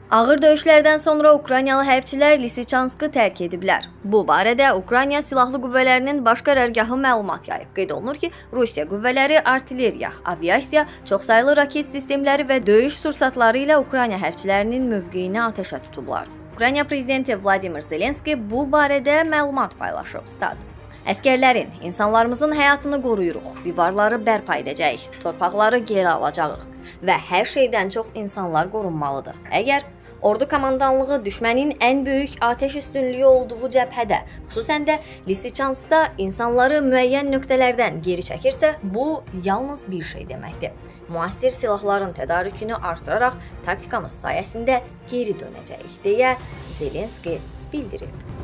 Ağır döyüşlərdən sonra Ukraynalı hərbçilər Lisichanskı tərk ediblər. Bu barədə Ukrayna Silahlı Qüvvələrinin baş qərargahı məlumat yayıb. Qeyd olunur ki, Rusiya qüvvələri artilleriya, aviasiya, çoxsaylı raket sistemləri və döyüş sursatları ilə Ukrayna hərbçilərinin mövqeyini atəşə tutublar. Ukrayna prezidenti Vladimir Zelenski bu barədə məlumat paylaşıb. Stat: Əskərlərin, insanlarımızın həyatını qoruyuruq, divarları bərpa edəcəyik, torpaqları geri alacağıq və hər şeydən çox insanlar qorunmalıdır. Əgər ordu komandanlığı düşmənin ən böyük atəş üstünlüyü olduğu cəbhədə, xüsusən də Lisichanskda insanları müəyyən nöqtələrdən geri çəkirsə, bu yalnız bir şey deməkdir. Müasir silahların tədarükünü artıraraq taktikamız sayəsində geri dönəcəyik, deyə Zelenski bildirib.